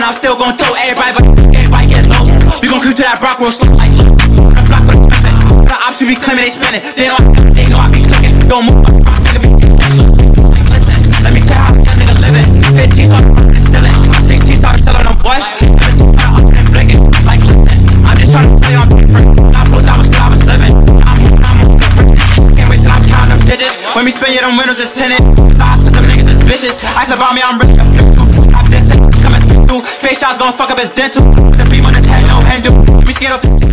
I'm still gon' throw everybody get low. We gon' creep to that Brock roll slow like the block with a spin. The ops we be claiming they spinning. They know I be clicking. Don't move my rock, nigga be like, listen, let me tell how a young nigga living. 15 started and stealing. 16 started selling them boy. 17 started up and blinking. Like listen, I'm just trying to tell you I'm different. I put that was good I was living. I'm can't wait till I'm counting them digits. When we spin, yeah, them windows is tinted. Thoughts cause them niggas is bitches. Ice about me, I'm really official. I'm dissing, coming through. Face shots gon' fuck up his dental. With the beam on his head, no handle. Me scared of